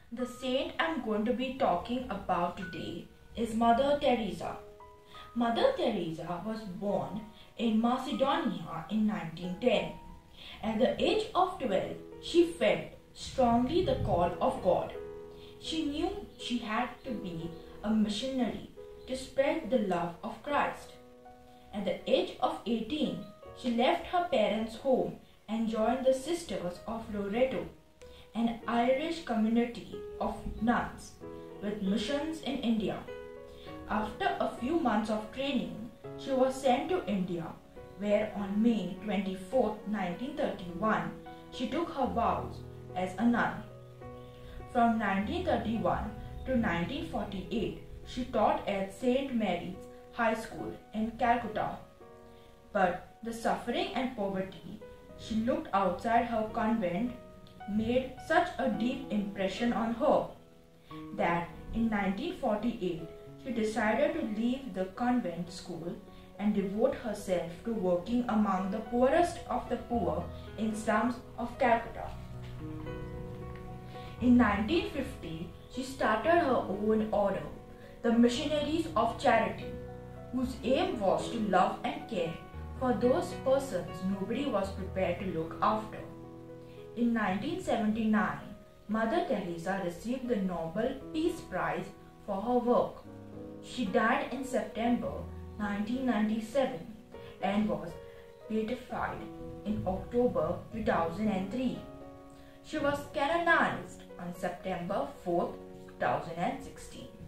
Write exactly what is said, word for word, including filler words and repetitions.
The saint I'm going to be talking about today is Mother Teresa. Mother Teresa was born in Macedonia in nineteen ten. At the age of twelve, she felt strongly the call of God. She knew she had to be a missionary to spread the love of Christ. At the age of eighteen, she left her parents' home and joined the Sisters of Loreto, an Irish community of nuns with missions in India. After a few months of training, she was sent to India, where on May twenty-fourth, nineteen thirty-one, she took her vows as a nun. From nineteen thirty-one to nineteen forty-eight, she taught at Saint Mary's High School in Calcutta. But the suffering and poverty she looked outside her convent made such a deep impression on her that in nineteen forty-eight she decided to leave the convent school and devote herself to working among the poorest of the poor in slums of Calcutta. In nineteen fifty, she started her own order, the Missionaries of Charity, whose aim was to love and care for those persons nobody was prepared to look after. In nineteen seventy-nine, Mother Teresa received the Nobel Peace Prize for her work. She died in September nineteen ninety-seven and was beatified in October two thousand three. She was canonized on September fourth, two thousand sixteen.